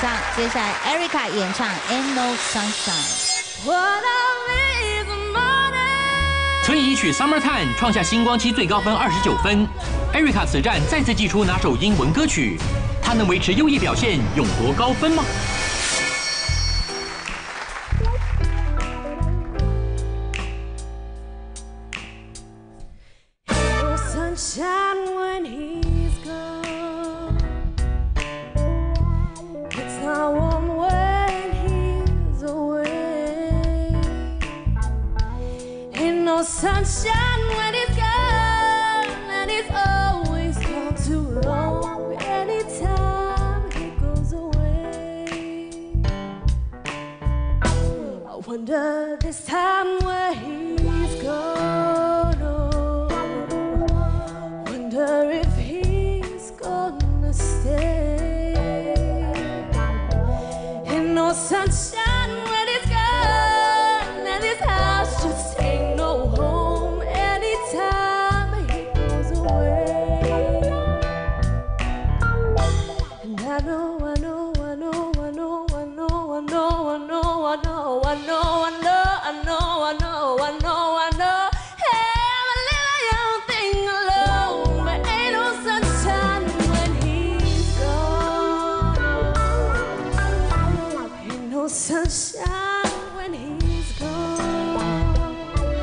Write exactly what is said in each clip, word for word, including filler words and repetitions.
唱，接下来 Erica 演唱《Ain't No Sunshine》。 村一曲《Summertime》创下星光期最高分二十九分。Erica 此战再次祭出拿手英文歌曲，她能维持优异表现，勇夺高分吗？ Sunshine when he's gone. It's not warm when he's away. Ain't no sunshine when he's gone, and he's always gone too long. Anytime he goes away, I wonder this time where he's gone. Wonder if he's gonna stay. Ain't no sunshine when he's gone, and this house just ain't no home anytime he goes away. And I know, I know, I know, I know, I know, I know, I know, I know, I know, I know, I know, I know, I know, I know. Sunshine when he's gone,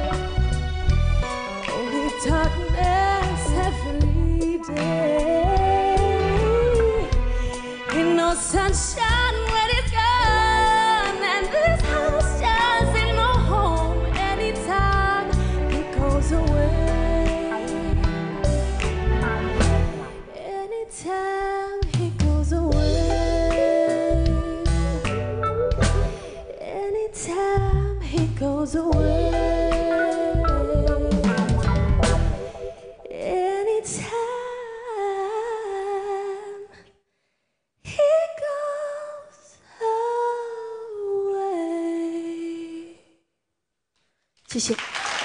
only darkness every day. Ain't no sunshine when he's gone, and this house just ain't no home anytime he goes away. Anytime he goes away. Anytime he goes away. Anytime he goes away. 谢谢。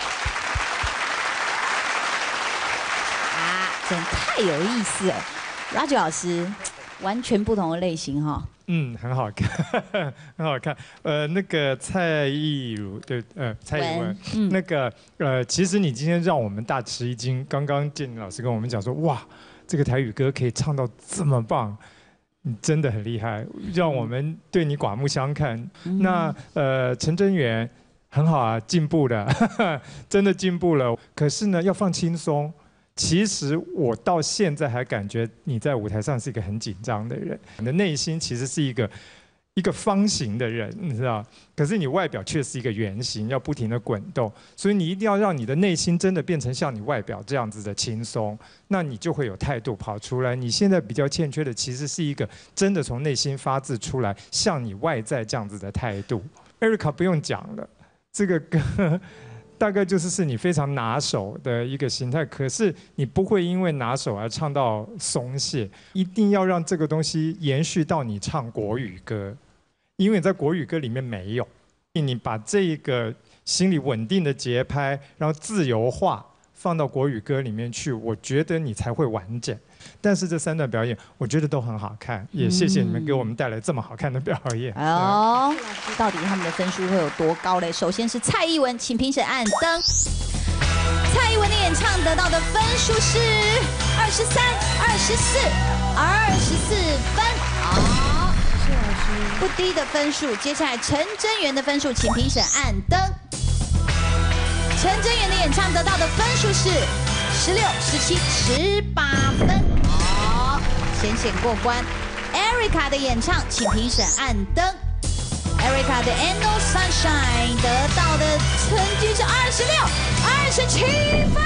啊，真太有意思了 ，Roger 老师，完全不同的类型哈。 嗯，很好看，很好看。呃，那个蔡依如，对，呃，蔡依文，嗯、那个，呃，其实你今天让我们大吃一惊。刚刚建宁老师跟我们讲说，哇，这个台语歌可以唱到这么棒，你真的很厉害，让我们对你刮目相看。嗯、那呃，陈真源很好啊，进步了，真的进步了。可是呢，要放轻松。 其实我到现在还感觉你在舞台上是一个很紧张的人，你的内心其实是一个一个方形的人，你知道？可是你外表却是一个圆形，要不停的滚动，所以你一定要让你的内心真的变成像你外表这样子的轻松，那你就会有态度跑出来。你现在比较欠缺的其实是一个真的从内心发自出来，像你外在这样子的态度。Erica 不用讲了，这个歌。 大概就是是你非常拿手的一个形态，可是你不会因为拿手而唱到松懈，一定要让这个东西延续到你唱国语歌，因为你在国语歌里面没有，你把这个心里稳定的节拍，然后自由化放到国语歌里面去，我觉得你才会完整。但是这三段表演，我觉得都很好看，也谢谢你们给我们带来这么好看的表演。 哦，到底他们的分数会有多高嘞？首先是蔡依文，请评审按灯。蔡依文的演唱得到的分数是二十三、二十四、二十四分，好，不低的分数。接下来陈真源的分数，请评审按灯。陈真源的演唱得到的分数是十六、十七、十八分，好，浅显过关。Erica 的演唱，请评审按灯。Erica 的 Ain't No Sunshine 得到的成绩是二十六、二十七分，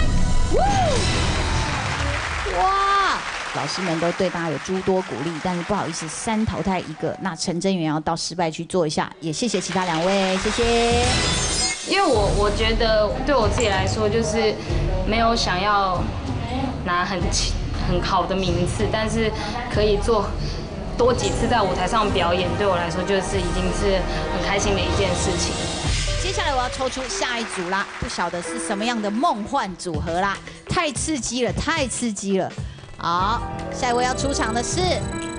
哇！老师们都对大家有诸多鼓励，但是不好意思，三淘汰一个，那陈真源要到失败区做一下，也谢谢其他两位，谢谢。 因为我我觉得对我自己来说，就是没有想要拿很很好的名次，但是可以做多几次在舞台上表演，对我来说就是已经是很开心的一件事情。 接下来我要抽出下一组啦，不晓得是什么样的梦幻组合啦，太刺激了，太刺激了。好，下一位要出场的是